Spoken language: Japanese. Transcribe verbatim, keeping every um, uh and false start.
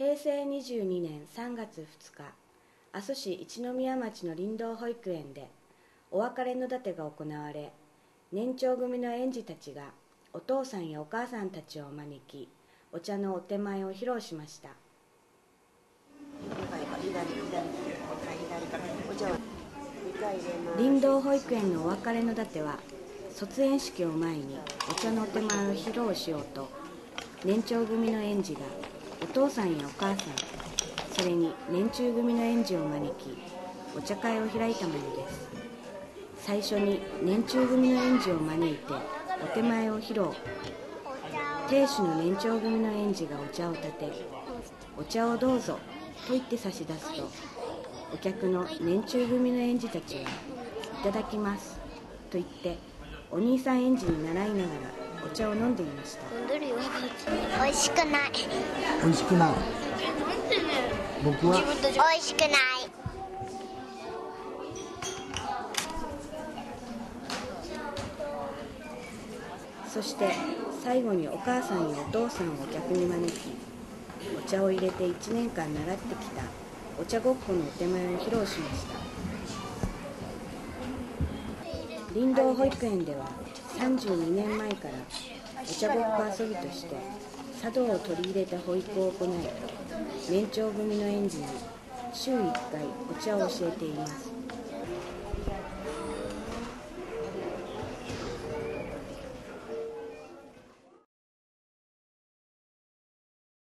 へいせいにじゅうにねんさんがつふつか、阿蘇市一宮町の林道保育園でお別れのだてが行われ、年長組の園児たちがお父さんやお母さんたちを招き、お茶のお手前を披露しました。林道保育園のお別れのだては、卒園式を前にお茶のお手前を披露しようと、年長組の園児がお父さんやお母さん、それに年中組の園児を招き、お茶会を開いたものです。最初に年中組の園児を招いてお手前を披露。亭主の年長組の園児がお茶を立て、お茶をどうぞと言って差し出すと、お客の年中組の園児たちは、いただきますと言って、お兄さん園児に習いながらお茶を飲んでいました。 おいしくない。 おいしくない。僕はおいしくない。 そして最後にお母さんやお父さんをお客に招き、お茶を入れていちねんかん習ってきたお茶ごっこのお手前を披露しました。林道保育園ではさんじゅうにねんまえからお茶ごっこ遊びとして茶道を取り入れた保育を行い、年長組の園児に週いっかいお茶を教えています。